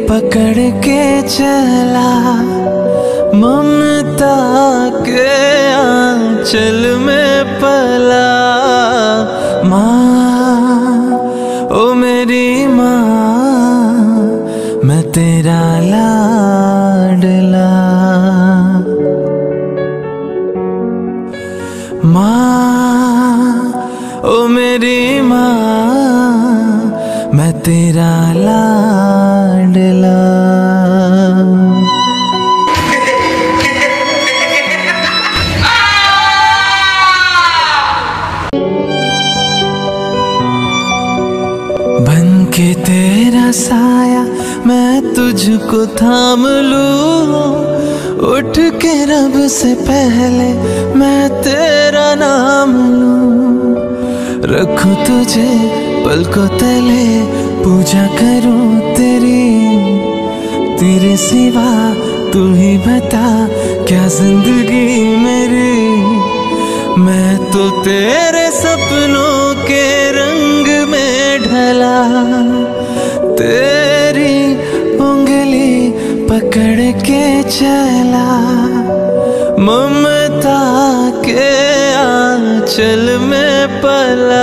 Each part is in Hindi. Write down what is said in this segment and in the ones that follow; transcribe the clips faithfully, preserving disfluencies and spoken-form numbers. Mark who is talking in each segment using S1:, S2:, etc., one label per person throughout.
S1: पकड़ के चला, ममता के आंचल में पला। माँ ओ मेरी माँ, मैं तेरा लाडला। माँ ओ मेरी माँ, मैं तेरा लाडला। बन के तेरा साया मैं तुझको थाम लूं, उठ के रब से पहले मैं तेरा नाम लूं। रखूं तुझे पलकों तले, पूजा करूं तेरी, तेरे सिवा तू ही बता क्या जिंदगी मेरी। मैं तो तेरे सपनों के रंग में ढला, तेरी उंगली पकड़ के चला, ममता के आंचल में पला।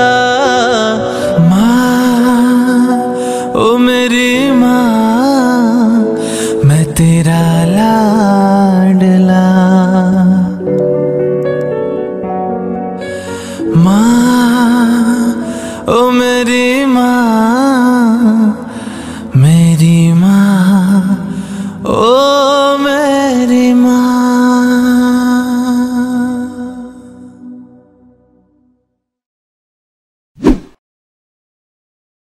S1: माँ ओ मेरी माँ, मैं तेरा लाडला। माँ ओ मेरी माँ, मेरी माँ ओ